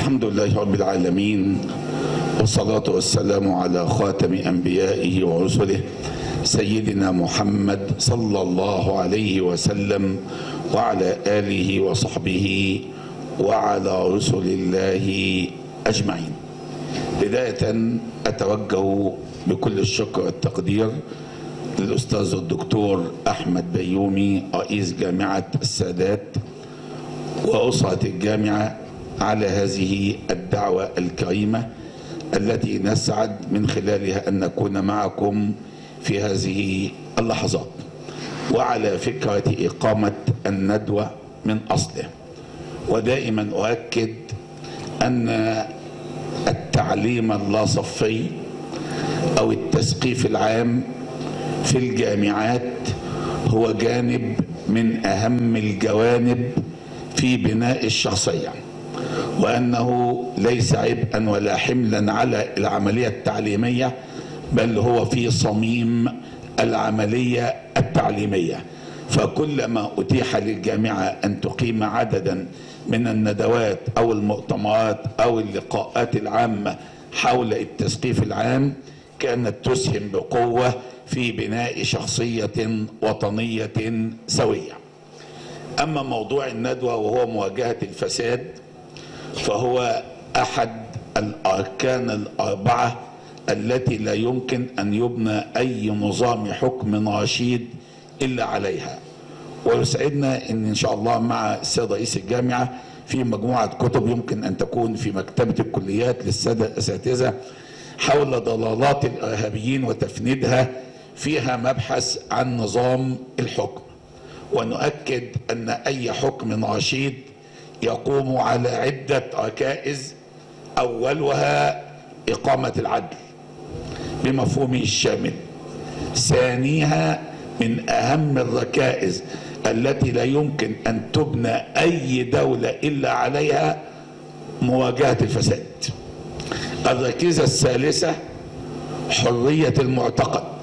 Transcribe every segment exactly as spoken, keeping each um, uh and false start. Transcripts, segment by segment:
الحمد لله رب العالمين، والصلاة والسلام على خاتم أنبيائه ورسله سيدنا محمد صلى الله عليه وسلم وعلى آله وصحبه وعلى رسل الله أجمعين. بداية أتوجه بكل الشكر والتقدير للأستاذ الدكتور أحمد بيومي رئيس جامعة السادات وأسرة الجامعة على هذه الدعوة الكريمة التي نسعد من خلالها أن نكون معكم في هذه اللحظات، وعلى فكرة إقامة الندوة من أصله. ودائما أؤكد أن التعليم اللاصفي أو التثقيف العام في الجامعات هو جانب من أهم الجوانب في بناء الشخصية، وأنه ليس عبئا ولا حملا على العملية التعليمية، بل هو في صميم العملية التعليمية. فكلما أتيح للجامعة أن تقيم عددا من الندوات أو المؤتمرات أو اللقاءات العامة حول التثقيف العام كانت تسهم بقوة في بناء شخصية وطنية سوية. أما موضوع الندوة وهو مواجهة الفساد فهو أحد الأركان الأربعة التي لا يمكن أن يبنى أي نظام حكم رشيد إلا عليها. ويسعدنا أن إن شاء الله مع السيد رئيس الجامعة في مجموعة كتب يمكن أن تكون في مكتبة الكليات للسادة الأساتذة حول ضلالات الإرهابيين وتفنيدها، فيها مبحث عن نظام الحكم. ونؤكد أن أي حكم رشيد يقوم على عدة ركائز، أولها إقامة العدل بمفهومه الشامل، ثانيها من أهم الركائز التي لا يمكن أن تبنى أي دولة إلا عليها مواجهة الفساد. الركيزة الثالثة حرية المعتقد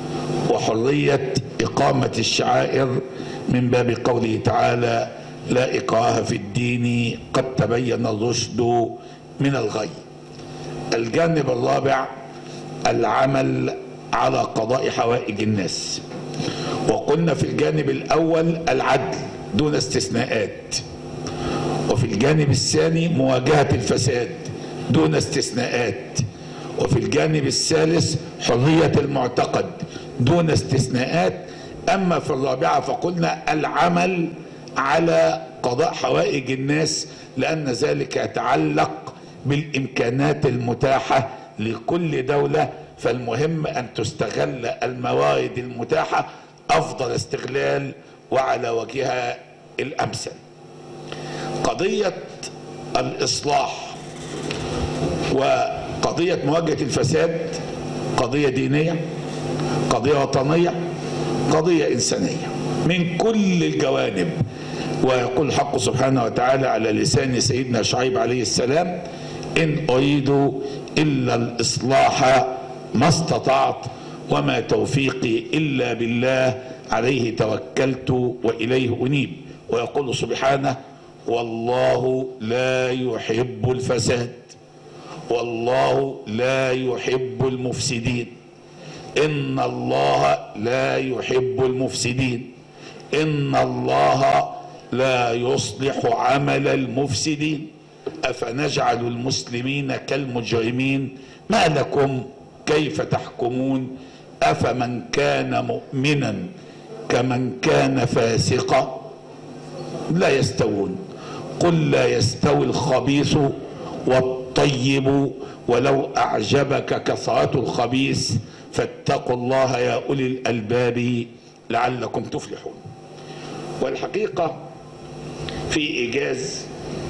وحرية إقامة الشعائر من باب قوله تعالى لا إكراه في الدين قد تبين الرشد من الغي. الجانب الرابع العمل على قضاء حوائج الناس، وقلنا في الجانب الأول العدل دون استثناءات، وفي الجانب الثاني مواجهة الفساد دون استثناءات، وفي الجانب الثالث حرية المعتقد دون استثناءات. أما في الرابعة فقلنا العمل على قضاء حوائج الناس، لأن ذلك يتعلق بالإمكانات المتاحة لكل دولة، فالمهم أن تستغل الموارد المتاحة أفضل استغلال وعلى وجهها الأمثل. قضية الإصلاح وقضية مواجهة الفساد قضية دينية، قضية وطنية، قضية إنسانية من كل الجوانب. ويقول الحق سبحانه وتعالى على لسان سيدنا شعيب عليه السلام إن أريد إلا الإصلاح ما استطعت وما توفيقي إلا بالله عليه توكلت وإليه أنيب. ويقول سبحانه والله لا يحب الفساد والله لا يحب المفسدين إن الله لا يحب المفسدين إن الله لا يصلح عمل المفسدين أفنجعل المسلمين كالمجرمين ما لكم كيف تحكمون أفمن كان مؤمنا كمن كان فاسقا لا يستوون قل لا يستوي الخبيث والطيب ولو أعجبك كثرة الخبيث فاتقوا الله يا أولي الألباب لعلكم تفلحون. والحقيقة في إيجاز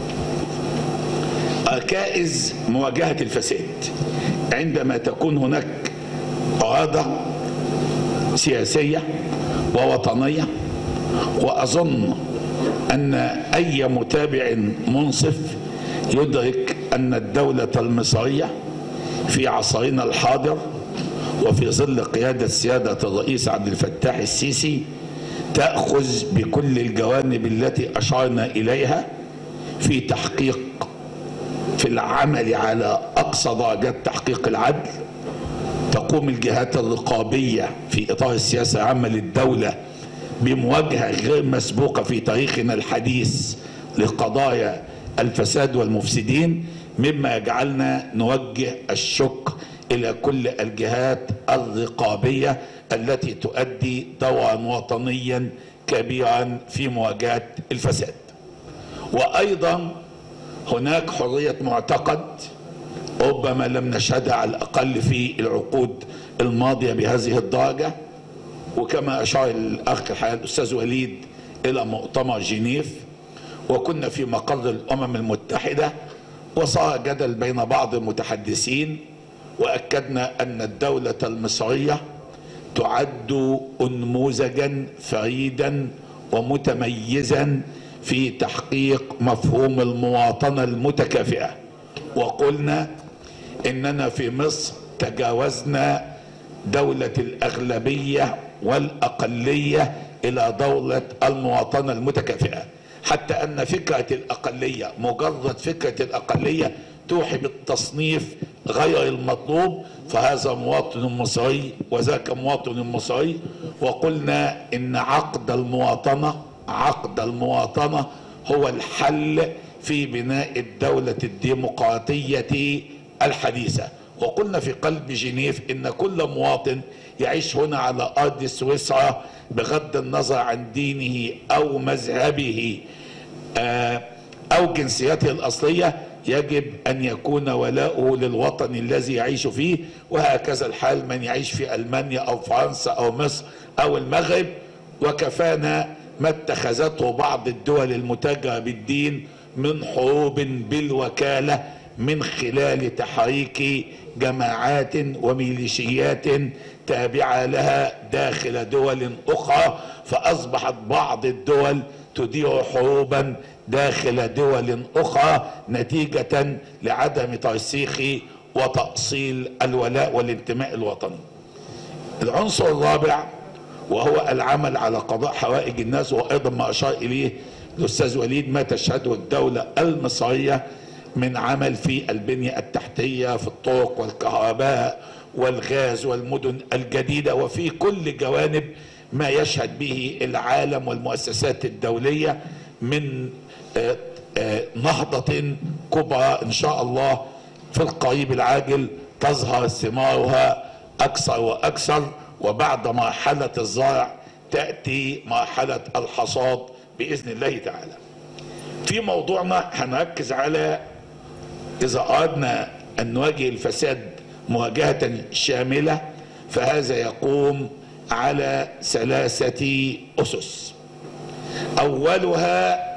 ركائز مواجهة الفساد عندما تكون هناك إرادة سياسية ووطنية. وأظن أن أي متابع منصف يدرك أن الدولة المصرية في عصرنا الحاضر وفي ظل قيادة سيادة الرئيس عبد الفتاح السيسي تأخذ بكل الجوانب التي أشرنا إليها في تحقيق في العمل على أقصى درجات تحقيق العدل. تقوم الجهات الرقابية في إطار السياسة العامة للدولة بمواجهة غير مسبوقة في تاريخنا الحديث لقضايا الفساد والمفسدين، مما يجعلنا نوجه الشكر إلى كل الجهات الرقابية التي تؤدي دورا وطنيا كبيرا في مواجهة الفساد. وأيضا هناك حرية معتقد ربما لم نشهدها على الأقل في العقود الماضية بهذه الدرجة، وكما أشار الأخ الحقيقة الأستاذ وليد إلى مؤتمر جنيف، وكنا في مقر الأمم المتحدة وصار جدل بين بعض المتحدثين، وأكدنا أن الدولة المصرية تعد نموذجا فريدا ومتميزا في تحقيق مفهوم المواطنة المتكافئة. وقلنا إننا في مصر تجاوزنا دولة الأغلبية والأقلية إلى دولة المواطنة المتكافئة، حتى أن فكرة الأقلية مجرد فكرة الأقلية توحي بالتصنيف غير المطلوب، فهذا مواطن مصري وذاك مواطن مصري. وقلنا إن عقد المواطنة عقد المواطنة هو الحل في بناء الدولة الديمقراطية الحديثة. وقلنا في قلب جنيف إن كل مواطن يعيش هنا على أرض سويسرا بغض النظر عن دينه أو مذهبه أو جنسيته الأصلية يجب أن يكون ولاؤه للوطن الذي يعيش فيه، وهكذا الحال من يعيش في ألمانيا أو فرنسا أو مصر أو المغرب. وكفانا ما اتخذته بعض الدول المتاجرة بالدين من حروب بالوكالة من خلال تحريك جماعات وميليشيات تابعة لها داخل دول أخرى، فأصبحت بعض الدول تدير حروبا داخل دول أخرى نتيجة لعدم ترسيخ وتأصيل الولاء والانتماء الوطني. العنصر الرابع وهو العمل على قضاء حوائج الناس، وأيضا ما أشار إليه الأستاذ وليد ما تشهده الدولة المصرية من عمل في البنية التحتية في الطرق والكهرباء والغاز والمدن الجديدة، وفي كل جوانب ما يشهد به العالم والمؤسسات الدولية من نهضة كبرى إن شاء الله في القريب العاجل تظهر ثمارها أكثر وأكثر، وبعد مرحلة الزرع تأتي مرحلة الحصاد بإذن الله تعالى. في موضوعنا هنركز على إذا أردنا أن نواجه الفساد مواجهة شاملة، فهذا يقوم على ثلاثة أسس. أولها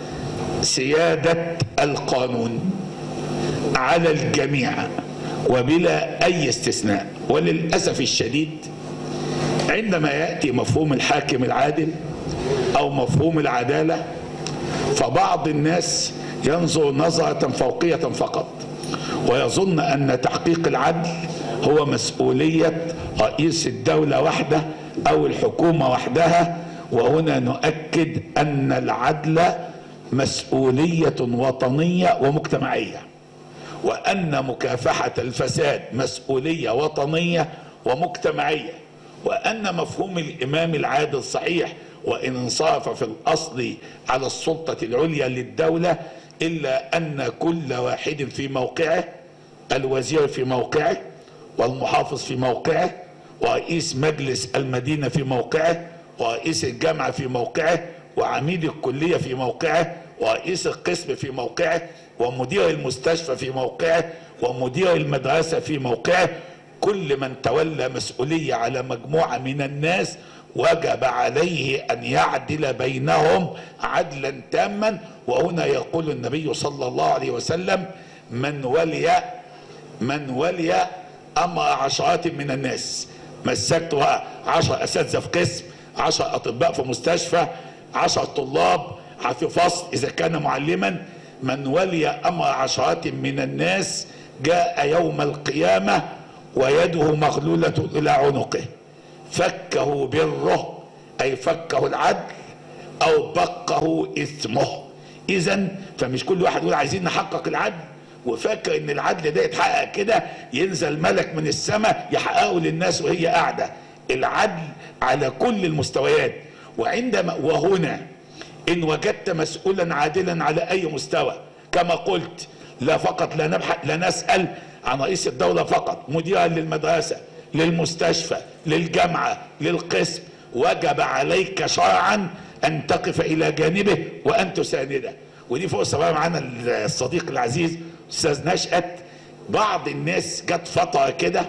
سيادة القانون على الجميع وبلا أي استثناء. وللأسف الشديد عندما يأتي مفهوم الحاكم العادل أو مفهوم العدالة، فبعض الناس ينظر نظرة فوقية فقط ويظن أن تحقيق العدل هو مسؤولية رئيس الدولة وحده أو الحكومة وحدها. وهنا نؤكد أن العدل مسؤولية وطنية ومجتمعية، وأن مكافحة الفساد مسؤولية وطنية ومجتمعية، وأن مفهوم الإمام العادل صحيح وإن انصرف في الأصل على السلطة العليا للدولة، إلا أن كل واحد في موقعه، الوزير في موقعه والمحافظ في موقعه ورئيس مجلس المدينة في موقعه ورئيس الجامعة في موقعه وعميد الكلية في موقعه ورئيس القسم في موقعه ومدير المستشفى في موقعه ومدير المدرسة في موقعه. كل من تولى مسؤولية على مجموعة من الناس وجب عليه أن يعدل بينهم عدلا تاما. وهنا يقول النبي صلى الله عليه وسلم: من ولي من ولي أمر عشرات من الناس، مسكت عشر أساتذة في قسم، عشر أطباء في مستشفى، عشر طلاب في فصل إذا كان معلما، من ولي أمر عشرات من الناس جاء يوم القيامة ويده مغلولة إلى عنقه، فكه بره أي فكه العدل أو بقه إثمه. إذن فمش كل واحد يقول عايزين نحقق العدل وفاكر ان العدل ده يتحقق كده ينزل ملك من السماء يحققه للناس وهي قاعده. العدل على كل المستويات. وعندما وهنا ان وجدت مسؤولا عادلا على اي مستوى كما قلت، لا فقط لا نبحث لا نسأل عن رئيس الدولة فقط، مديرا للمدرسة، للمستشفى، للجامعة، للقسم، وجب عليك شرعا ان تقف الى جانبه وان تسانده. ودي فرصة بقى معانا الصديق العزيز استاذ نشأت. بعض الناس جت فترة كده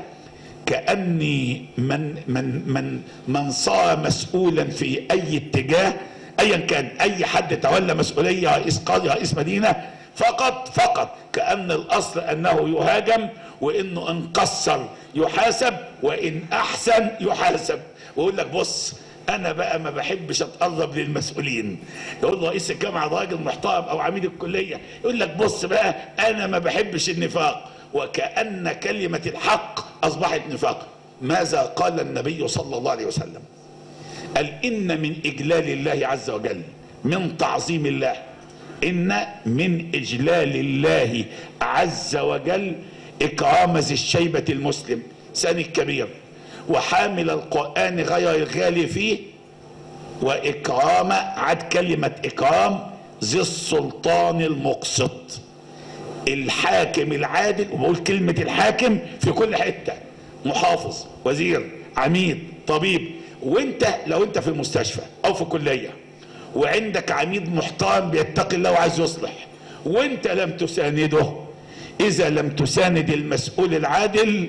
كأني من من من من صار مسؤولا في اي اتجاه ايا كان، اي حد تولى مسؤولية، رئيس قاضي، رئيس مدينة، فقط فقط كأن الاصل انه يهاجم، وانه ان قصر يحاسب وان احسن يحاسب. ويقول لك بص انا بقى ما بحبش اتقرب للمسؤولين. يقول رئيس الجامعة راجل محترم او عميد الكلية يقول لك بص بقى انا ما بحبش النفاق، وكأن كلمة الحق اصبحت نفاق. ماذا قال النبي صلى الله عليه وسلم؟ قال ان من اجلال الله عز وجل، من تعظيم الله، ان من اجلال الله عز وجل اكرام ذي الشيبة المسلم سن الكبير وحامل القرآن غير الغالي فيه، واكرام عاد كلمة اكرام ذي السلطان المقسط، الحاكم العادل. وبقول كلمة الحاكم في كل حتة، محافظ، وزير، عميد، طبيب. وانت لو انت في المستشفى او في كلية وعندك عميد محترم بيتقي الله وعايز يصلح، وانت لم تسانده، اذا لم تساند المسؤول العادل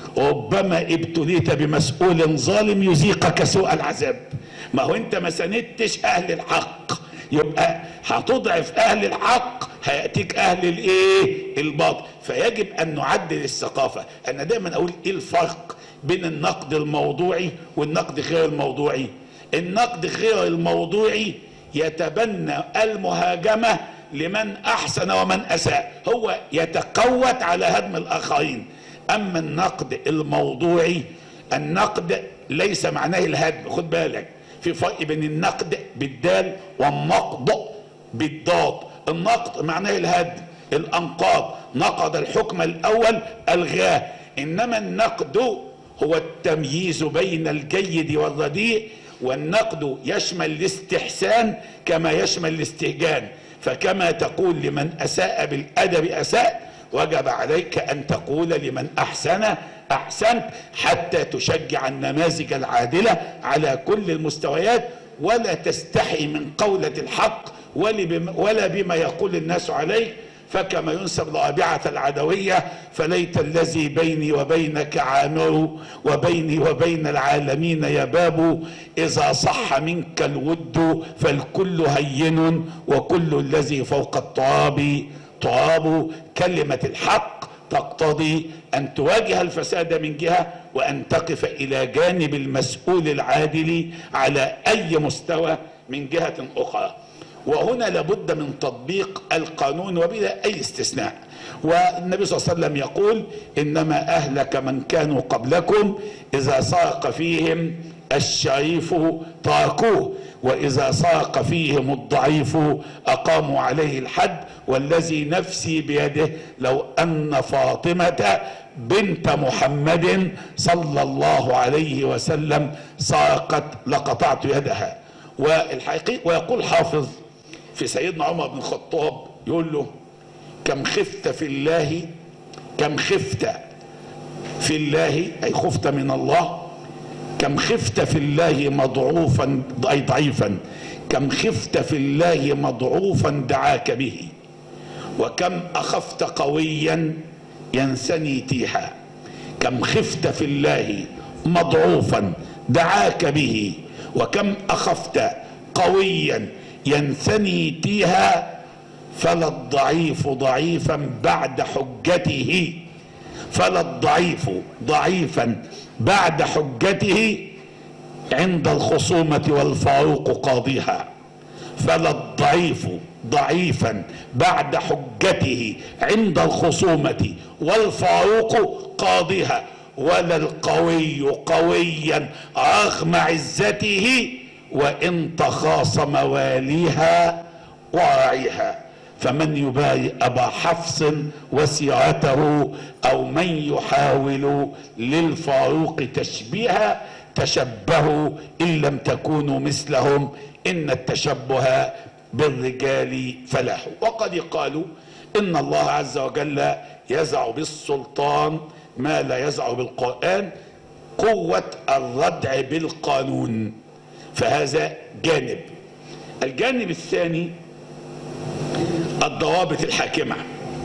ربما ابتليت بمسؤول ظالم يذيقك سوء العذاب. ما هو انت ما ساندتش اهل الحق، يبقى هتضعف اهل الحق، هياتيك اهل الايه؟ الباطل. فيجب ان نعدل الثقافه. انا دايما اقول ايه الفرق بين النقد الموضوعي والنقد غير الموضوعي؟ النقد غير الموضوعي يتبنى المهاجمه لمن احسن ومن اساء، هو يتقوت على هدم الاخرين. اما النقد الموضوعي، النقد ليس معناه الهدم، خد بالك في فرق بين النقد بالدال والنقد بالضاد. النقد معناه الهدم، الانقاض، نقض الحكم الاول الغاه. انما النقد هو التمييز بين الجيد والرديء، والنقد يشمل الاستحسان كما يشمل الاستهجان. فكما تقول لمن اساء بالادب اساء، وجب عليك ان تقول لمن احسن احسنت، حتى تشجع النماذج العادلة على كل المستويات، ولا تستحي من قولة الحق ولا بما يقول الناس عليه. فكما ينسب لرابعة العدوية: فليت الذي بيني وبينك عامر، وبيني وبين العالمين يا باب، إذا صح منك الود فالكل هين، وكل الذي فوق التراب تراب. كلمة الحق تقتضي أن تواجه الفساد من جهة، وأن تقف إلى جانب المسؤول العادل على أي مستوى من جهة أخرى. وهنا لابد من تطبيق القانون وبلا أي استثناء. والنبي صلى الله عليه وسلم يقول: إنما أهلك من كانوا قبلكم إذا سرق فيهم الشريف تركوه، وإذا سرق فيهم الضعيف أقاموا عليه الحد، والذي نفسي بيده لو أن فاطمة بنت محمد صلى الله عليه وسلم سرقت لقطعت يدها. والحقيقة ويقول حافظ في سيدنا عمر بن الخطاب، يقول له: كم خفت في الله، كم خفت في الله أي خفت من الله، كم خفت في الله مضعوفا أي ضعيفا، كم خفت في الله مضعوفا دعاك به، وكم أخفت قويا ينثني تيها. كم خفت في الله مضعوفا دعاك به، وكم أخفت قويا ينثني تيها، فلا الضعيف ضعيفا بعد حجته، فلا الضعيف ضعيفا بعد حجته عند الخصومة والفاروق قاضيها، فلا الضعيف ضعيفا بعد حجته عند الخصومة والفاروق قاضيها، ولا القوي قويا رغم عزته وإن تخاصم واليها وراعيها. فمن يبايع أبا حفص وسيرته أو من يحاول للفاروق تشبيها تشبهوا إن لم تكونوا مثلهم إن التشبه بالرجال فلاح. وقد قالوا إن الله عز وجل يزع بالسلطان ما لا يزع بالقرآن، قوة الردع بالقانون، فهذا جانب. الجانب الثاني الضوابط الحاكمة.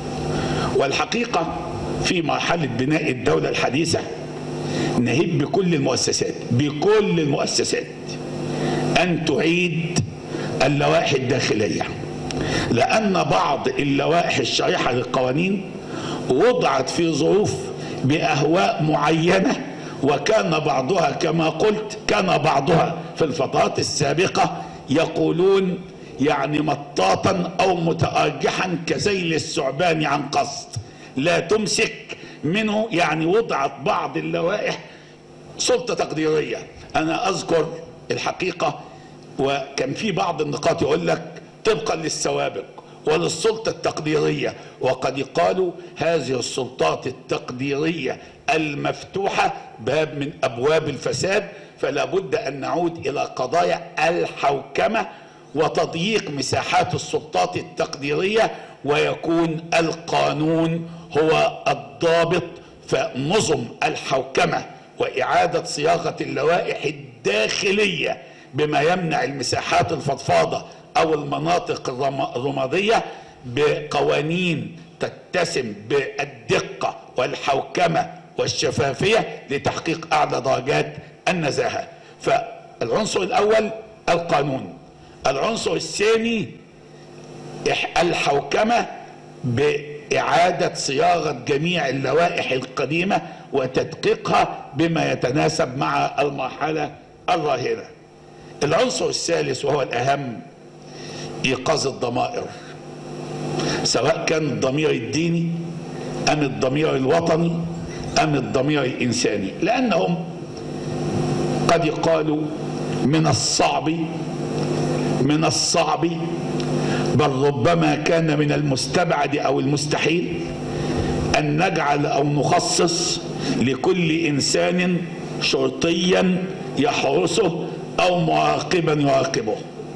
والحقيقة في مرحلة بناء الدولة الحديثة نهب بكل المؤسسات بكل المؤسسات أن تعيد اللوائح الداخلية، لأن بعض اللوائح الشريحة للقوانين وضعت في ظروف بأهواء معينة، وكان بعضها كما قلت كان بعضها في الفترات السابقة يقولون يعني مطاطا أو متأرجحا كذيل الثعبان عن قصد لا تمسك منه. يعني وضعت بعض اللوائح سلطة تقديرية. أنا أذكر الحقيقة وكان في بعض النقاط يقول لك طبقا للسوابق وللسلطة التقديرية، وقد قالوا هذه السلطات التقديرية المفتوحة باب من أبواب الفساد، فلا بد أن نعود إلى قضايا الحوكمة وتضييق مساحات السلطات التقديرية، ويكون القانون هو الضابط. فنظم الحوكمة وإعادة صياغة اللوائح الداخلية بما يمنع المساحات الفضفاضة أو المناطق الرمادية بقوانين تتسم بالدقة والحوكمة والشفافية لتحقيق أعلى درجات النزاهة. فالعنصر الأول القانون. العنصر الثاني الحوكمة بإعادة صياغة جميع اللوائح القديمة وتدقيقها بما يتناسب مع المرحلة الراهنة. العنصر الثالث وهو الأهم إيقاظ الضمائر، سواء كان الضمير الديني أم الضمير الوطني أم الضمير الإنساني، لأنهم قد قالوا من الصعب من الصعب بل ربما كان من المستبعد أو المستحيل أن نجعل أو نخصص لكل إنسان شرطيا يحرسه أو مراقبا يراقبه،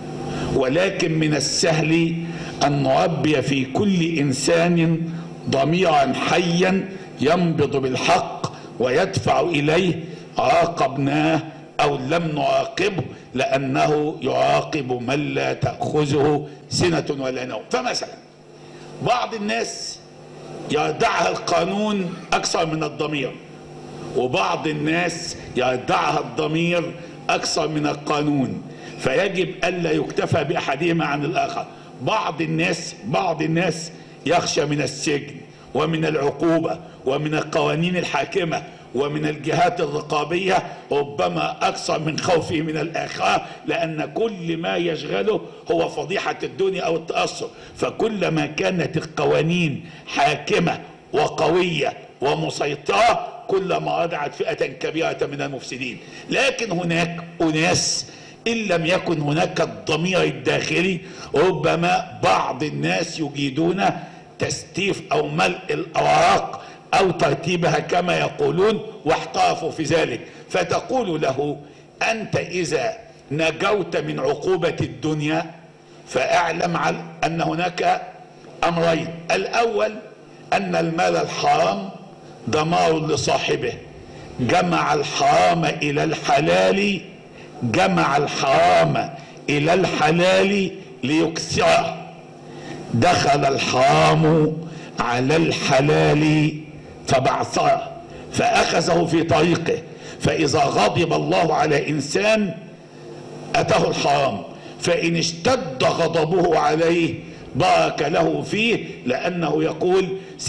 ولكن من السهل أن نربي في كل إنسان ضميرا حيا ينبض بالحق ويدفع إليه راقبناه أو لم نراقبه، لأنه يراقب من لا تأخذه سنة ولا نوم. فمثلا بعض الناس يردعها القانون أكثر من الضمير، وبعض الناس يردعها الضمير أكثر من القانون، فيجب ألا يكتفى بأحدهما عن الآخر. بعض الناس بعض الناس يخشى من السجن ومن العقوبة ومن القوانين الحاكمة ومن الجهات الرقابية ربما أكثر من خوفه من الآخرة، لأن كل ما يشغله هو فضيحة الدنيا أو التأثر. فكلما كانت القوانين حاكمة وقوية ومسيطرة كلما ردعت فئة كبيرة من المفسدين. لكن هناك أناس إن لم يكن هناك الضمير الداخلي ربما بعض الناس يجيدون تستيف أو ملء الأوراق أو ترتيبها كما يقولون واحترفوا في ذلك، فتقول له أنت إذا نجوت من عقوبة الدنيا فاعلم أن هناك أمرين: الأول أن المال الحرام دمار لصاحبه، جمع الحرام إلى الحلال جمع الحرام إلى الحلال ليكسره، دخل الحرام على الحلال فبعثره فأخذه في طريقه، فإذا غضب الله على إنسان أتاه الحرام، فإن اشتد غضبه عليه بارك له فيه، لأنه يقول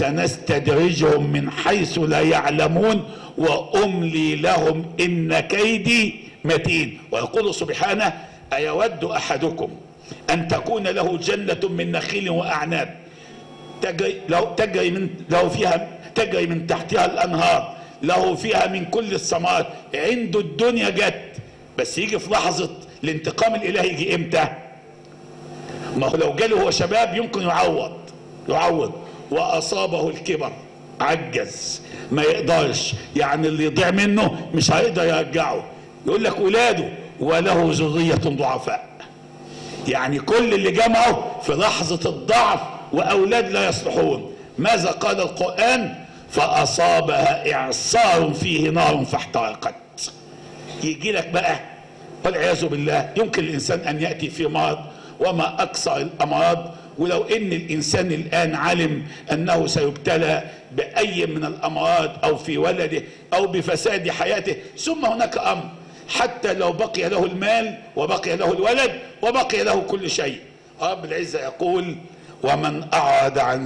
سنستدرجهم من حيث لا يعلمون وأملي لهم إن كيدي متين. ويقول سبحانه أيود أحدكم أن تكون له جنة من نخيل وأعناب تجري, لو تجري, من لو فيها تجري من تحتها الأنهار له فيها من كل الثمرات، عنده الدنيا جت، بس يجي في لحظة الانتقام الإلهي يجي إمتى؟ ما هو لو جاله هو شباب يمكن يعوض يعوض واصابه الكبر عجز ما يقدرش، يعني اللي يضيع منه مش هيقدر يرجعه. يقول لك ولاده وله ذرية ضعفاء، يعني كل اللي جمعه في لحظة الضعف واولاد لا يصلحون. ماذا قال القرآن؟ فاصابها اعصار فيه نار فاحترقت. يجي لك بقى والعياذ بالله يمكن الانسان ان ياتي في مرض، وما اكثر الامراض. ولو ان الانسان الان علم انه سيبتلى باي من الامراض او في ولده او بفساد حياته، ثم هناك امر حتى لو بقي له المال وبقي له الولد وبقي له كل شيء، رب العزة يقول ومن اعرض عن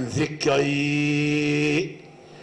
ذكري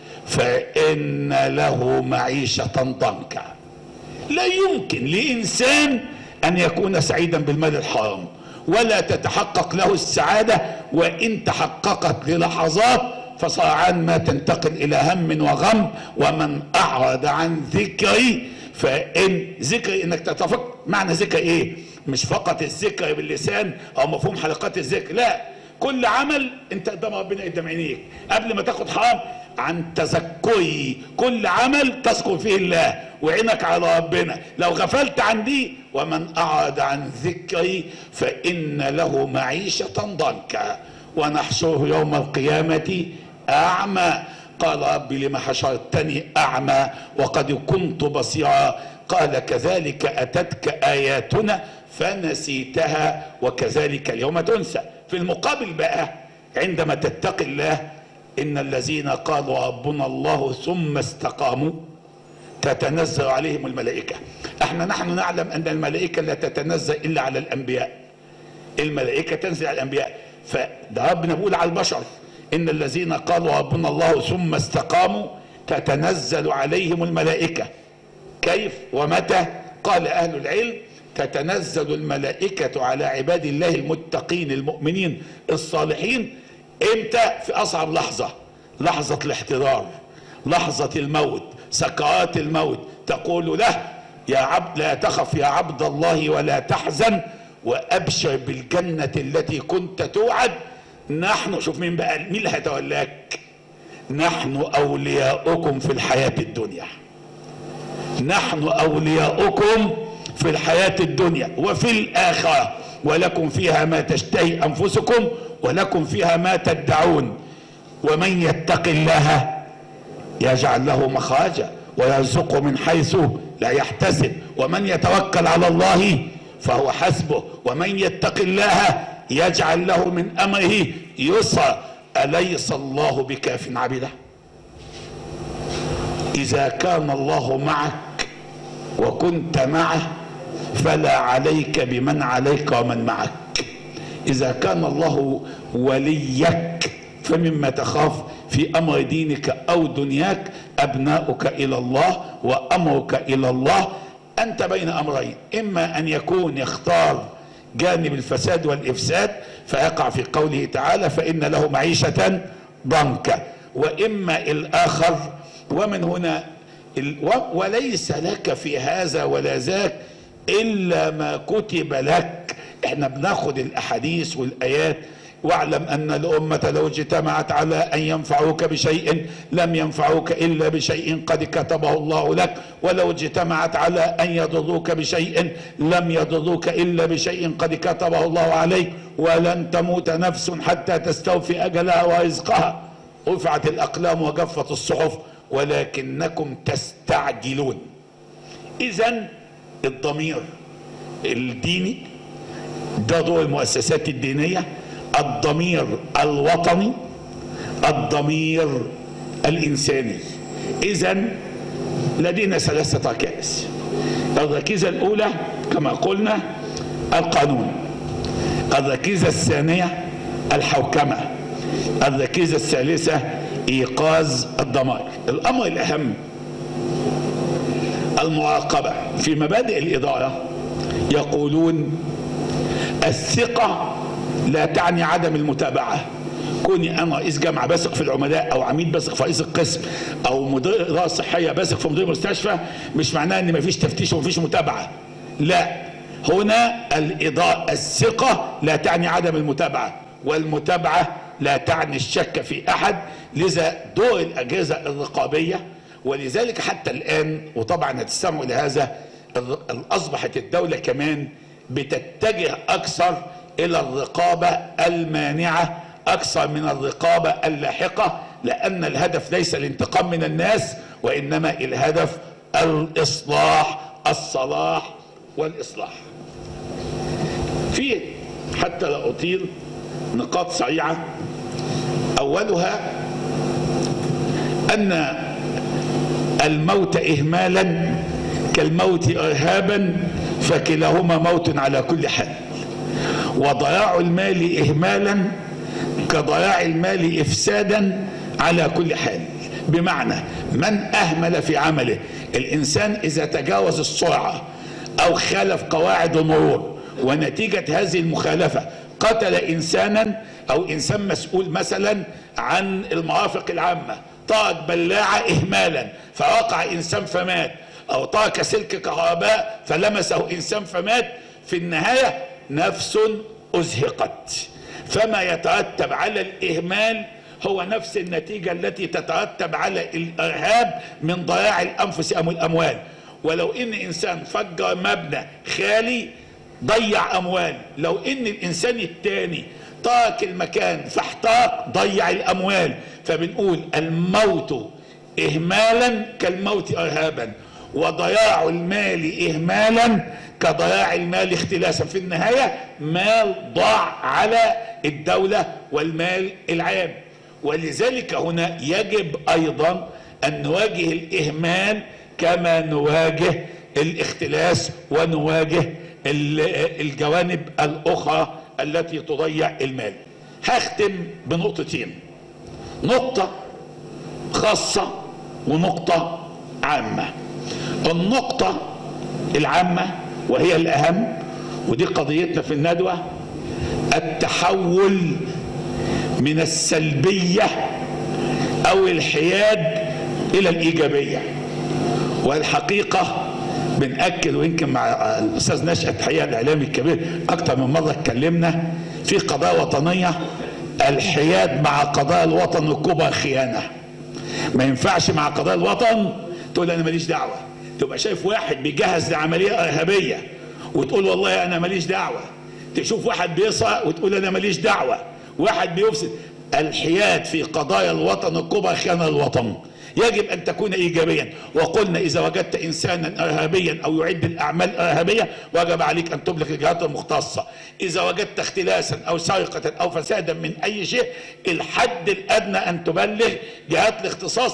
فان له معيشة ضنكا. لا يمكن لانسان ان يكون سعيدا بالمال الحرام، ولا تتحقق له السعادة، وإن تحققت للحظات فسرعان ما تنتقل إلى هم وغم. ومن أعرض عن ذكري فإن ذكري إنك تتفكر معنى ذكر إيه؟ مش فقط الذكر باللسان أو مفهوم حلقات الذكر، لا، كل عمل أنت قدام ربنا قدام عينيك قبل ما تاخد حرام. عن تذكري، كل عمل تذكر فيه الله وعينك على ربنا. لو غفلت عن دي ومن أعرض عن ذكري فإن له معيشة ضنكا ونحشره يوم القيامة أعمى. قال ربي لما حشرتني أعمى وقد كنت بصيرا قال كذلك أتتك آياتنا فنسيتها وكذلك اليوم تنسى. في المقابل بقى عندما تتقي الله إن الذين قالوا ربنا الله ثم استقاموا تتنزل عليهم الملائكة. احنا نحن نعلم أن الملائكة لا تتنزل إلا على الأنبياء، الملائكة تنزل على الأنبياء. فده ربنا بيقول على البشر إن الذين قالوا ربنا الله ثم استقاموا تتنزل عليهم الملائكة. كيف ومتى؟ قال أهل العلم تتنزل الملائكة على عباد الله المتقين المؤمنين الصالحين. امتى؟ في اصعب لحظة، لحظة الاحتضار، لحظة الموت، سكرات الموت. تقول له يا عبد لا تخف يا عبد الله ولا تحزن وابشر بالجنة التي كنت توعد. نحن، شوف مين بقى مين اللي هيتولاك؟ نحن اولياؤكم في الحياة الدنيا، نحن اولياؤكم في الحياة الدنيا وفي الاخرة ولكم فيها ما تشتهي انفسكم ولكم فيها ما تدعون. ومن يتق الله يجعل له مخرجا ويرزقه من حيث لا يحتسب ومن يتوكل على الله فهو حسبه ومن يتق الله يجعل له من امره يسرا. اليس الله بكاف عبده؟ اذا كان الله معك وكنت معه فلا عليك بمن عليك ومن معك. إذا كان الله وليك فمما تخاف في أمر دينك أو دنياك أبناؤك إلى الله وأمرك إلى الله. أنت بين أمرين، إما أن يكون يختار جانب الفساد والإفساد فيقع في قوله تعالى فإن له معيشة ضنكا، وإما الآخر. ومن هنا وليس لك في هذا ولا ذاك إلا ما كتب لك. احنا بناخد الاحاديث والايات واعلم ان الامة لو اجتمعت على ان ينفعوك بشيء لم ينفعوك الا بشيء قد كتبه الله لك ولو اجتمعت على ان يضروك بشيء لم يضروك الا بشيء قد كتبه الله عليك ولن تموت نفس حتى تستوفي اجلها ورزقها. رفعت الاقلام وجفت الصحف ولكنكم تستعجلون. اذا الضمير الديني ده دور المؤسسات الدينية، الضمير الوطني، الضمير الإنساني. إذن لدينا ثلاثة ركائز. الركيزة الأولى كما قلنا القانون، الركيزة الثانية الحوكمة، الركيزة الثالثة إيقاظ الضمائر. الأمر الأهم المراقبة. في مبادئ الإدارة يقولون الثقة لا تعني عدم المتابعة. كوني أنا رئيس جامعة بثق في العملاء أو عميد بثق في رئيس القسم أو مدير إدارة صحية بثق في مدير المستشفى مش معناه إن مفيش تفتيش ومفيش متابعة. لا، هنا الإضاءة الثقة لا تعني عدم المتابعة، والمتابعة لا تعني الشك في أحد. لذا دور الأجهزة الرقابية، ولذلك حتى الآن وطبعا هتستمعوا لهذا، أصبحت الدولة كمان بتتجه أكثر إلى الرقابة المانعة أكثر من الرقابة اللاحقة، لأن الهدف ليس الانتقام من الناس، وإنما الهدف الإصلاح، الصلاح والإصلاح. في حتى لا أطيل نقاط سريعة، أولها أن الموت إهمالا كالموت إرهابا، فكلاهما موت على كل حال. وضياع المال إهمالا كضياع المال إفسادا على كل حال. بمعنى من أهمل في عمله، الإنسان إذا تجاوز السرعة أو خالف قواعد المرور ونتيجة هذه المخالفة قتل إنسانا، أو إنسان مسؤول مثلا عن المرافق العامة طاق بلاعة إهمالا فوقع إنسان فمات، أو طاق سلك كهرباء فلمسه إنسان فمات، في النهاية نفس أزهقت. فما يترتب على الإهمال هو نفس النتيجة التي تترتب على الإرهاب من ضياع الأنفس أو الأموال. ولو إن إنسان فجر مبنى خالي ضيع أموال، لو إن الإنسان التاني ترك المكان فاحتاق ضيع الأموال. فبنقول الموت إهمالا كالموت إرهابا، وضياع المال إهمالا كضياع المال اختلاسا. في النهاية مال ضاع على الدولة والمال العام. ولذلك هنا يجب أيضا أن نواجه الإهمال كما نواجه الاختلاس ونواجه الجوانب الأخرى التي تضيع المال. هختم بنقطتين، نقطة خاصة ونقطة عامة. النقطة العامة وهي الأهم، ودي قضيتنا في الندوة، التحول من السلبية أو الحياد إلى الإيجابية. والحقيقة بنأكد، ويمكن مع الأستاذ نشأت حقيقة الإعلامي الكبير أكتر من مرة اتكلمنا في قضايا وطنية، الحياد مع قضايا الوطن الكبرى خيانة. ما ينفعش مع قضايا الوطن تقول أنا ماليش دعوة، تبقى شايف واحد بيجهز لعملية إرهابية وتقول والله أنا ماليش دعوة، تشوف واحد بيسرق وتقول أنا ماليش دعوة، واحد بيفسد. الحياد في قضايا الوطن الكبرى خيانة الوطن، يجب أن تكون إيجابيا. وقلنا إذا وجدت إنسانا إرهابيا أو يعد الأعمال إرهابية وجب عليك أن تبلغ الجهات المختصة. إذا وجدت اختلاسا أو سرقة أو فسادا من أي شيء، الحد الأدنى أن تبلغ جهات الاختصاص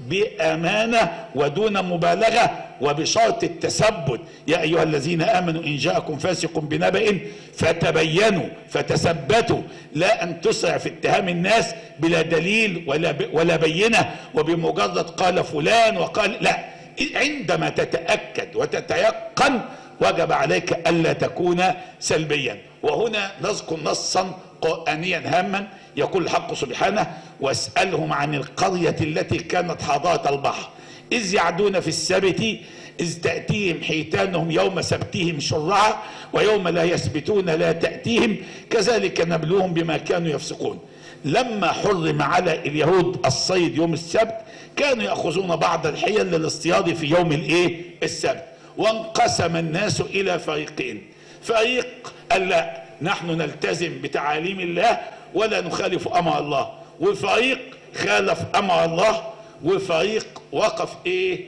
بأمانة ودون مبالغة وبشرط التثبت. يا أيها الذين آمنوا إن جاءكم فاسق بنبأ فتبينوا فتثبتوا، لا أن تسرع في اتهام الناس بلا دليل ولا ولا بينة وبمجرد قال فلان وقال لا. عندما تتأكد وتتيقن وجب عليك ألا تكون سلبيا. وهنا نذكر نصا قرآنيا هاما يقول الحق سبحانه: واسألهم عن القرية التي كانت حاضرة البحر إذ يعدون في السبت إذ تأتيهم حيتانهم يوم سبتهم شرعا ويوم لا يسبتون لا تأتيهم كذلك نبلوهم بما كانوا يفسقون. لما حرم على اليهود الصيد يوم السبت كانوا يأخذون بعض الحيل للاصطياد في يوم الايه السبت، وانقسم الناس إلى فريقين. فريق قال لا نحن نلتزم بتعاليم الله ولا نخالف أمر الله، وفريق خالف أمر الله، وفريق وقف ايه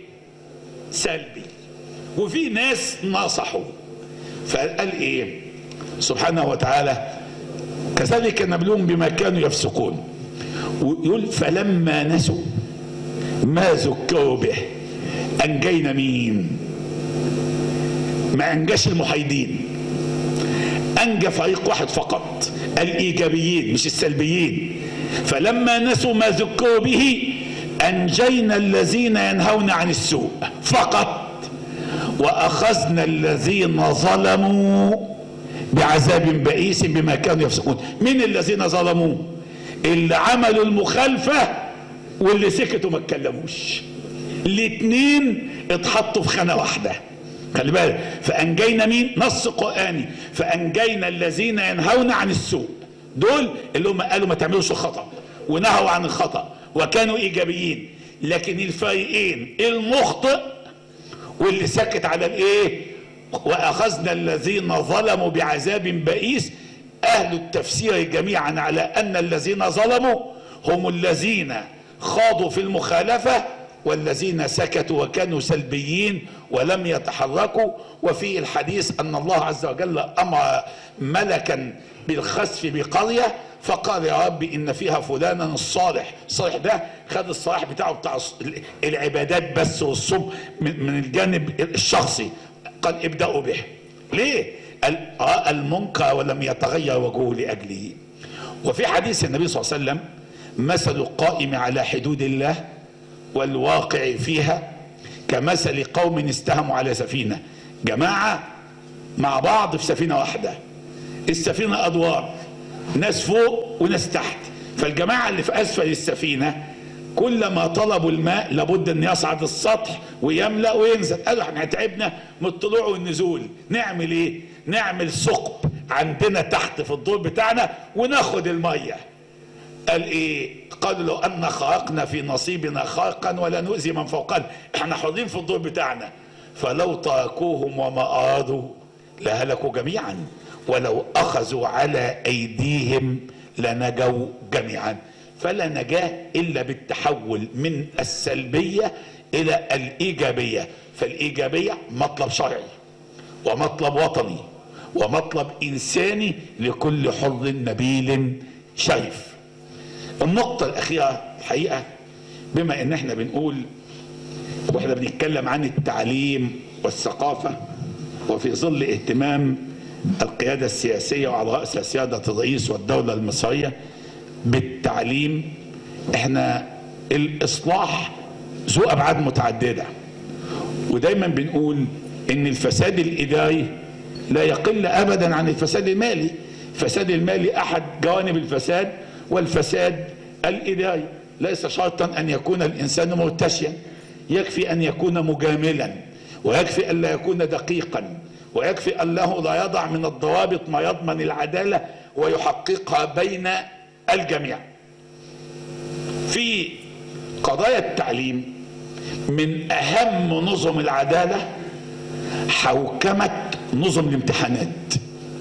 سلبي. وفي ناس ناصحوا فقال ايه سبحانه وتعالى: كذلك نبلوهم بما كانوا يفسقون. ويقول: فلما نسوا ما ذكروا به انجينا مين؟ ما انجاش المحايدين، انجى فريق واحد فقط، الايجابيين مش السلبيين. فلما نسوا ما ذكروا به انجينا الذين ينهون عن السوء فقط، واخذنا الذين ظلموا بعذاب بئيس بما كانوا يفسقون. من الذين ظلموا؟ اللي عملوا المخالفة واللي سكتوا ما اتكلموش. الاتنين اتحطوا في خانة واحدة. خلي بالك، فانجينا مين؟ نص قراني، فانجينا الذين ينهون عن السوء، دول اللي هم قالوا ما تعملوش الخطا ونهوا عن الخطا وكانوا ايجابيين. لكن الفريقين المخطئ واللي سكت على الايه، واخذنا الذين ظلموا بعذاب بئيس، اهل التفسير جميعا على ان الذين ظلموا هم الذين خاضوا في المخالفه والذين سكتوا وكانوا سلبيين ولم يتحركوا. وفي الحديث ان الله عز وجل امر ملكا بالخسف بقريه فقال يا رب ان فيها فلانا الصالح. الصالح ده خد الصلاح بتاعه بتاع العبادات بس والصوم من الجانب الشخصي، قال ابدأوا به. ليه؟ رأى المنكر ولم يتغير وجهه لأجله. وفي حديث النبي صلى الله عليه وسلم مثل القائم على حدود الله والواقع فيها كمثل قوم استهموا على سفينة، جماعة مع بعض في سفينة واحدة، السفينة أدوار، ناس فوق وناس تحت، فالجماعة اللي في أسفل السفينة كلما طلبوا الماء لابد ان يصعد السطح ويملأ وينزل. قالوا احنا تعبنا من الطلوع والنزول، نعمل ايه؟ نعمل ثقب عندنا تحت في الدور بتاعنا وناخد المية. قال ايه؟ قالوا لو ان خرقنا في نصيبنا خرقا ولا نؤذي من فوقنا، احنا حاضرين في الدور بتاعنا، فلو تركوهم وما ارادوا لهلكوا جميعا ولو اخذوا على ايديهم لنجوا جميعا. فلا نجاة الا بالتحول من السلبية الى الايجابية. فالايجابية مطلب شرعي ومطلب وطني ومطلب انساني لكل حر نبيل شريف. النقطة الاخيرة الحقيقة، بما ان احنا بنقول واحنا بنتكلم عن التعليم والثقافة وفي ظل اهتمام القيادة السياسية وعلى رأس سيادة الرئيس والدولة المصرية بالتعليم، احنا الاصلاح ذو ابعاد متعددة، ودايما بنقول ان الفساد الاداري لا يقل ابدا عن الفساد المالي. الفساد المالي احد جوانب الفساد، والفساد الاداري ليس شرطا ان يكون الانسان مرتشيا، يكفي ان يكون مجاملا، ويكفي ان لا يكون دقيقا، ويكفي انه لا يضع من الضوابط ما يضمن العدالة ويحققها بين الجميع. في قضايا التعليم من اهم نظم العدالة حوكمة نظم الامتحانات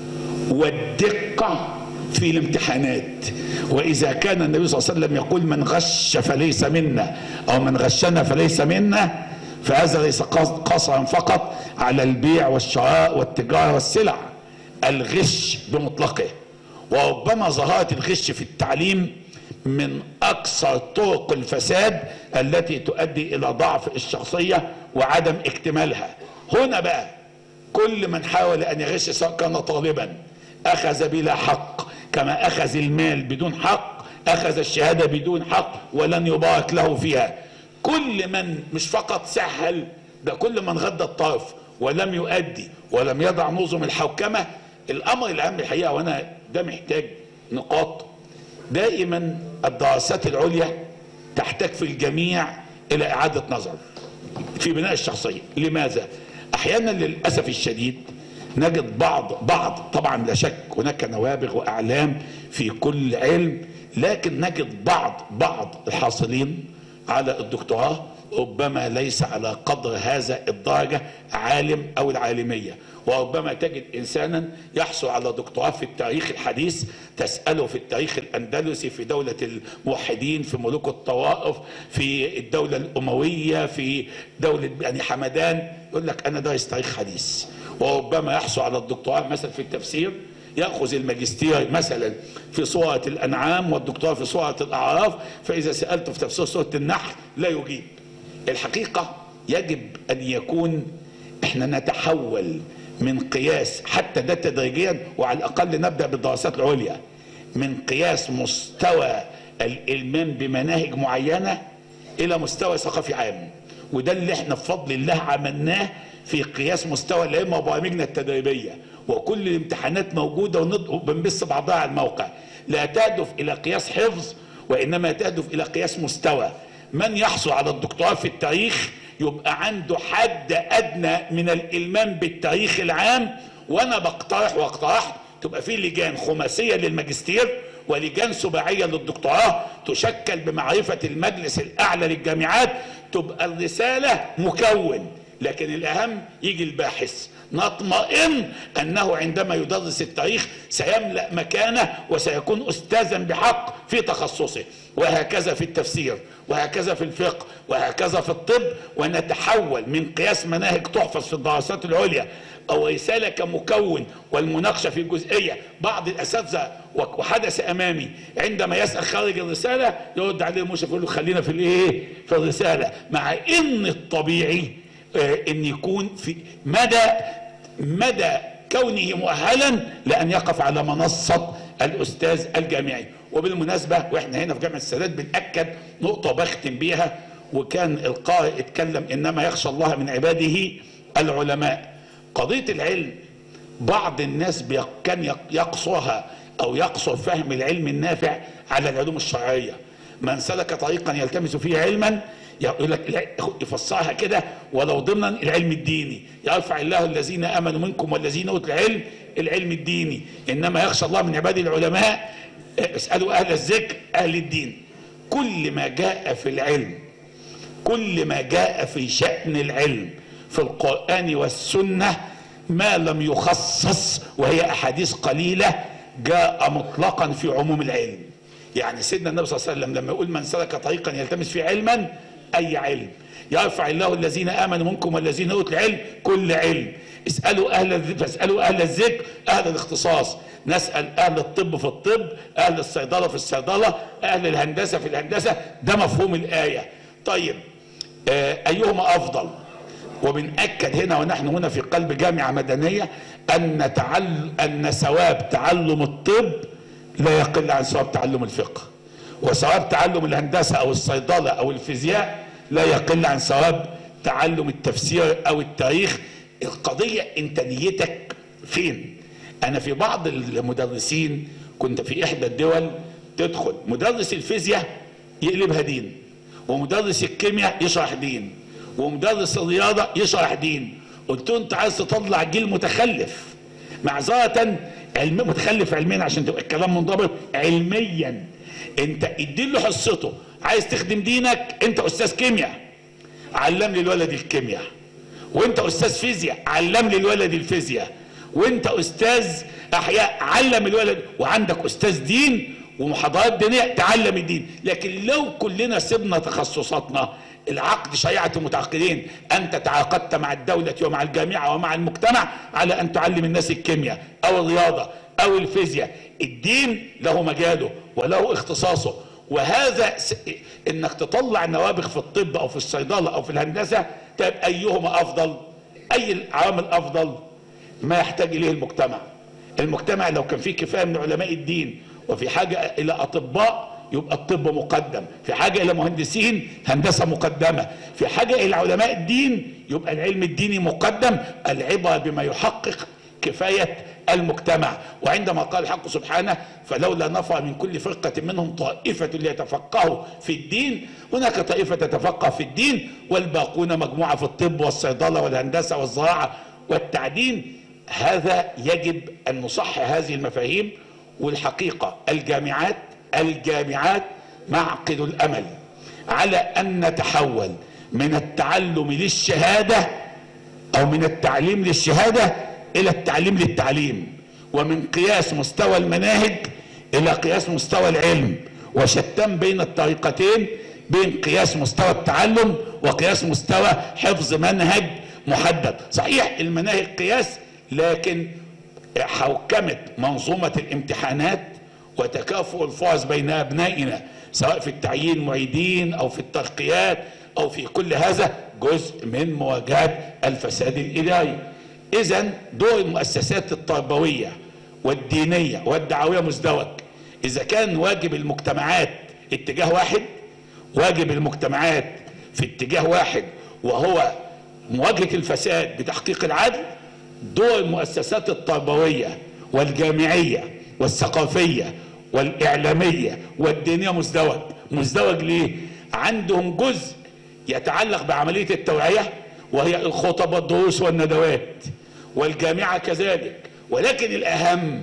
والدقة في الامتحانات. واذا كان النبي صلى الله عليه وسلم يقول من غش فليس منا او من غشنا فليس منا، فهذا ليس قاصرا فقط على البيع والشراء والتجارة والسلع، الغش بمطلقه. وربما ظهرت الغش في التعليم من اكثر طرق الفساد التي تؤدي الى ضعف الشخصية وعدم اكتمالها. هنا بقى كل من حاول ان يغش سواء كان طالبا اخذ بلا حق، كما اخذ المال بدون حق اخذ الشهادة بدون حق ولن يبارك له فيها. كل من مش فقط سهل، ده كل من غض الطرف ولم يؤدي ولم يضع نظم الحوكمة. الامر الاهم الحقيقة، وانا ده محتاج نقاط، دائما الدراسات العليا تحتاج في الجميع الى اعادة نظر في بناء الشخصية. لماذا؟ احيانا للأسف الشديد نجد بعض بعض طبعا لا شك هناك نوابغ واعلام في كل علم، لكن نجد بعض بعض الحاصلين على الدكتوراه ربما ليس على قدر هذا الدرجة عالم او العالمية. وربما تجد انسانا يحصل على دكتوراه في التاريخ الحديث، تسأله في التاريخ الاندلسي، في دولة الموحدين، في ملوك الطوائف، في الدولة الاموية، في دولة يعني حمدان، يقول لك انا دارس تاريخ حديث. وربما يحصل على الدكتوراه مثلا في التفسير، يأخذ الماجستير مثلا في سورة الأنعام والدكتوراه في سورة الأعراف، فإذا سألته في تفسير سورة النحل لا يجيب. الحقيقة يجب أن يكون احنا نتحول من قياس، حتى ده تدريجيا وعلى الأقل نبدأ بالدراسات العليا، من قياس مستوى الإلمام بمناهج معينة إلى مستوى ثقافي عام. وده اللي احنا بفضل الله عملناه في قياس مستوى الأئمة وبرامجنا التدريبية، وكل الامتحانات موجودة وبنبث بعضها على الموقع. لا تهدف إلى قياس حفظ، وإنما تهدف إلى قياس مستوى. من يحصل على الدكتوراه في التاريخ يبقى عنده حد ادنى من الالمام بالتاريخ العام. وانا بقترح واقترحت تبقى في لجان خماسيه للماجستير ولجان سباعيه للدكتوراه تشكل بمعرفه المجلس الاعلى للجامعات، تبقى الرساله مكون، لكن الاهم يجي الباحث نطمئن انه عندما يدرس التاريخ سيملأ مكانه وسيكون استاذا بحق في تخصصه. وهكذا في التفسير، وهكذا في الفقه، وهكذا في الطب. ونتحول من قياس مناهج تحفظ في الدراسات العليا او رساله كمكون والمناقشه في جزئيه. بعض الاساتذه وحدث امامي عندما يسال خارج الرساله يرد عليه المشرف يقول له خلينا في الايه؟ في الرساله، مع ان الطبيعي ان يكون في مدى مدى كونه مؤهلا لان يقف على منصه الاستاذ الجامعي. وبالمناسبه واحنا هنا في جامعه السادات بنأكد نقطه بختم بيها، وكان القارئ اتكلم انما يخشى الله من عباده العلماء. قضيه العلم بعض الناس كان يقصرها او يقصر فهم العلم النافع على العلوم الشرعيه. من سلك طريقا يلتمس فيه علما يقول لك يفسرها كده ولو ضمنا العلم الديني، يرفع الله الذين امنوا منكم والذين اوتوا العلم العلم الديني، انما يخشى الله من عباده العلماء اسالوا اهل الذكر اهل الدين. كل ما جاء في العلم كل ما جاء في شأن العلم في القرآن والسنة ما لم يخصص وهي احاديث قليلة جاء مطلقا في عموم العلم. يعني سيدنا النبي صلى الله عليه وسلم لما يقول من سلك طريقا يلتمس فيه علما اي علم، يرفع الله الذين امنوا منكم والذين اوتوا العلم كل علم، اسالوا اهل فاسالوا اهل الذكر اهل الاختصاص، نسال اهل الطب في الطب، اهل الصيدله في الصيدله، اهل الهندسه في الهندسه. ده مفهوم الايه. طيب آه ايهما افضل؟ وبنأكد هنا ونحن هنا في قلب جامعه مدنيه ان تعل ان ثواب تعلم الطب لا يقل عن ثواب تعلم الفقه، وثواب تعلم الهندسه او الصيدله او الفيزياء لا يقل عن ثواب تعلم التفسير او التاريخ. القضيه انت نيتك فين؟ انا في بعض المدرسين كنت في احدى الدول تدخل مدرس الفيزياء يقلبها دين، ومدرس الكيمياء يشرح دين، ومدرس الرياضه يشرح دين. قلت له انت عايز تطلع جيل متخلف، معذره علم متخلف علميا عشان تبقى الكلام منضبط علميا. انت اديله حصته، عايز تخدم دينك انت استاذ كيمياء علم لي الولد الكيمياء، وانت استاذ فيزياء علم لي الولد الفيزياء، وانت استاذ احياء علم الولد، وعندك استاذ دين ومحاضرات دينيه تعلم الدين. لكن لو كلنا سيبنا تخصصاتنا، العقد شريعه المتعاقدين، انت تعاقدت مع الدوله ومع الجامعه ومع المجتمع على ان تعلم الناس الكيمياء او الرياضه او الفيزياء. الدين له مجاله وله اختصاصه، وهذا انك تطلع نوابغ في الطب او في الصيدله او في الهندسه. طيب ايهما افضل؟ اي العوامل افضل؟ ما يحتاج اليه المجتمع. المجتمع لو كان فيه كفايه من علماء الدين وفي حاجه الى اطباء يبقى الطب مقدم، في حاجه الى مهندسين هندسه مقدمه، في حاجه الى علماء الدين يبقى العلم الديني مقدم. العبره بما يحقق كفايه المجتمع. وعندما قال الحق سبحانه فلولا نفر من كل فرقه منهم طائفه ليتفقهوا في الدين، هناك طائفه تتفقه في الدين والباقون مجموعه في الطب والصيدله والهندسه والزراعه والتعدين. هذا يجب ان نصحح هذه المفاهيم. والحقيقه الجامعات الجامعات معقد الامل على ان نتحول من التعلم للشهاده او من التعليم للشهاده الى التعليم للتعليم، ومن قياس مستوى المناهج الى قياس مستوى العلم، وشتان بين الطريقتين، بين قياس مستوى التعلم وقياس مستوى حفظ منهج محدد. صحيح المناهج قياس، لكن حوكمة منظومة الامتحانات وتكافؤ الفرص بين أبنائنا سواء في التعيين معيدين أو في الترقيات أو في كل هذا جزء من مواجهة الفساد الإداري. إذن دور المؤسسات التربوية والدينية والدعوية مزدوج. إذا كان واجب المجتمعات اتجاه واحد، واجب المجتمعات في اتجاه واحد وهو مواجهة الفساد بتحقيق العدل، دور المؤسسات التربوية والجامعية والثقافية والإعلامية والدينية مزدوج. مزدوج ليه؟ عندهم جزء يتعلق بعملية التوعية وهي الخطب والدروس والندوات، والجامعة كذلك. ولكن الأهم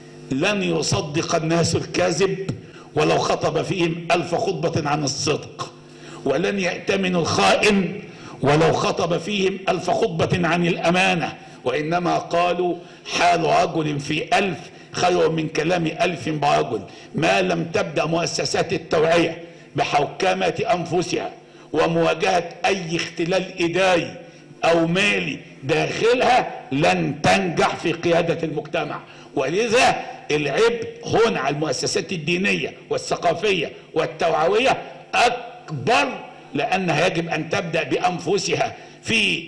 لن يصدق الناس الكاذب ولو خطب فيهم ألف خطبة عن الصدق، ولن يأتمن الخائن ولو خطب فيهم ألف خطبة عن الأمانة، وإنما قالوا حال رجل في ألف خير من كلام ألف برجل، ما لم تبدأ مؤسسات التوعية بحوكمة أنفسها ومواجهة أي اختلال إداري أو مالي داخلها لن تنجح في قيادة المجتمع. ولذا العبء هنا على المؤسسات الدينية والثقافية والتوعوية أكبر، لأنها يجب أن تبدأ بأنفسها في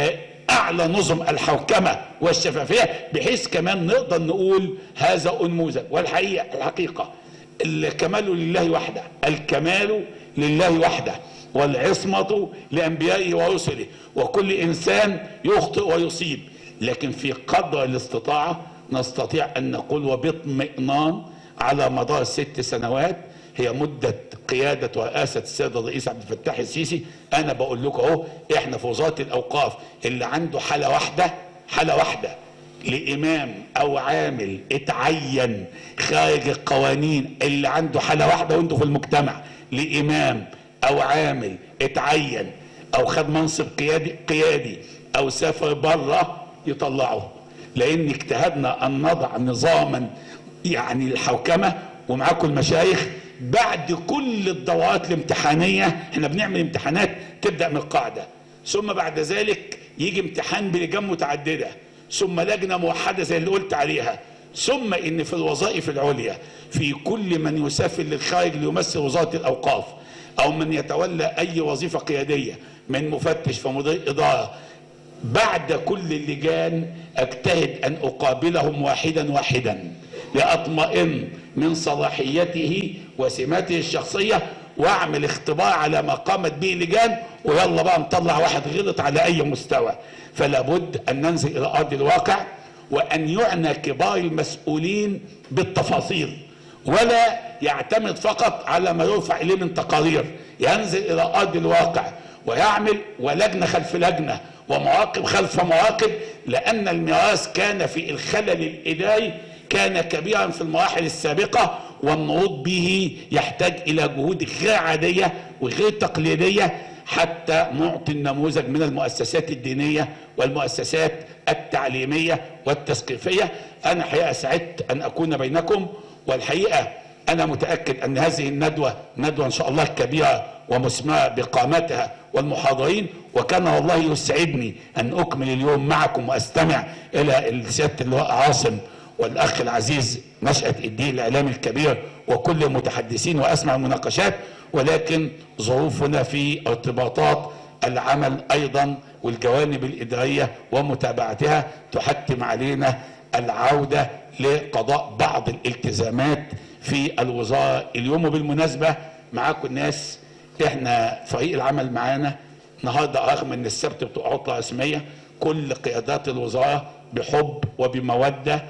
أعلى نظم الحوكمة والشفافية، بحيث كمان نقدر نقول هذا أنموذج. والحقيقة الحقيقة الكمال لله وحده، الكمال لله وحده، والعصمة لأنبيائه ورسله، وكل إنسان يخطئ ويصيب، لكن في قدر الاستطاعة نستطيع أن نقول وباطمئنان على مدار ست سنوات هي مدة قيادة ورئاسة السيد الرئيس عبد الفتاح السيسي. أنا بقول لكم أهو، إحنا في وزارة الأوقاف اللي عنده حالة واحدة حالة واحدة لإمام أو عامل اتعين خارج القوانين، اللي عنده حالة واحدة وانتوا في المجتمع لإمام أو عامل اتعين أو خد منصب قيادي قيادي أو سافر بره يطلعه، لأن اجتهدنا أن نضع نظاما يعني الحوكمة. ومعاكم المشايخ بعد كل الدورات الامتحانية احنا بنعمل امتحانات تبدأ من القاعدة، ثم بعد ذلك يجي امتحان بلجان متعددة، ثم لجنة موحدة زي اللي قلت عليها، ثم ان في الوظائف العليا في كل من يسافر للخارج ليمثل وزارة الأوقاف أو من يتولى أي وظيفة قيادية من مفتش فمدير إدارة، بعد كل اللجان اجتهد أن أقابلهم واحدا واحدا لأطمئن من صلاحيته وسماته الشخصية، واعمل اختبار على ما قامت به لجان، ويلا بقى نطلع واحد غلط على أي مستوى. فلا بد أن ننزل إلى أرض الواقع، وأن يعنى كبار المسؤولين بالتفاصيل، ولا يعتمد فقط على ما يرفع إليه من تقارير، ينزل إلى أرض الواقع ويعمل ولجنة خلف لجنة ومراقب خلف مراقب، لأن الميراث كان في الخلل الإداري كان كبيرا في المراحل السابقة، والنهوض به يحتاج إلى جهود غير عادية وغير تقليدية حتى نعطي النموذج من المؤسسات الدينية والمؤسسات التعليمية والتثقيفية. أنا حقيقة سعدت أن أكون بينكم، والحقيقة أنا متأكد أن هذه الندوة ندوة إن شاء الله كبيرة ومسمعة بقامتها والمحاضرين، وكان والله يسعدني أن أكمل اليوم معكم وأستمع إلى سيادة اللواء عاصم والأخ العزيز نشأة الدين الإعلامي الكبير وكل المتحدثين وأسمع المناقشات، ولكن ظروفنا في ارتباطات العمل أيضا والجوانب الإدارية ومتابعتها تحتم علينا العودة لقضاء بعض الالتزامات في الوزارة اليوم. وبالمناسبة معاكم الناس، احنا فريق العمل معانا النهارده رغم ان السبت بتبقى عطلة رسمية، كل قيادات الوزارة بحب وبمودة،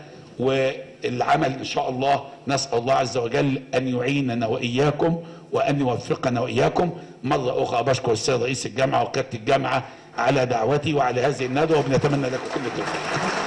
والعمل ان شاء الله نسأل الله عز وجل ان يعيننا واياكم وان يوفقنا واياكم. مرة اخرى بشكر السيد رئيس الجامعة وقيادة الجامعة على دعوتي وعلى هذه الندوة، وبنتمنى لكم كل التوفيق.